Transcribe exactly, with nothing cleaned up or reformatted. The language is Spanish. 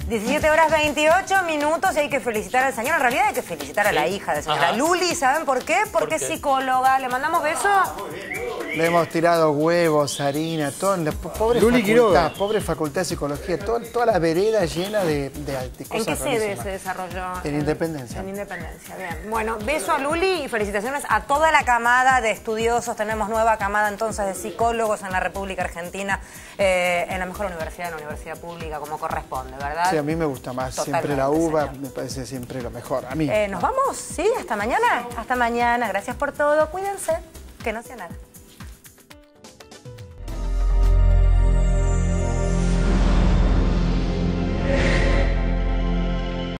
diecisiete horas veintiocho minutos y hay que felicitar al señor. En realidad hay que felicitar a la Sí. hija de señora Ajá. Luli. ¿Saben por qué? Porque ¿Por qué? es psicóloga. ¿Le mandamos besos? Le hemos tirado huevos, harina, todo. La po- pobre Luli facultad, Quiroga. pobre facultad de psicología, todo- toda la vereda llena de, de, de ¿En cosas qué sede rarísimas. se desarrolló? En Independencia. En Independencia, bien. Bueno, beso a Luli y felicitaciones a toda la camada de estudiosos. Tenemos nueva camada entonces de psicólogos en la República Argentina, eh, en la mejor universidad, en la universidad pública, como corresponde, ¿verdad? Sí, a mí me gusta más. Totalmente, Siempre la uva señor. me parece siempre lo mejor. A mí. Eh, ¿Nos vamos? ¿Sí? ¿Hasta mañana? Hasta mañana. Gracias por todo. Cuídense. Que no sea nada.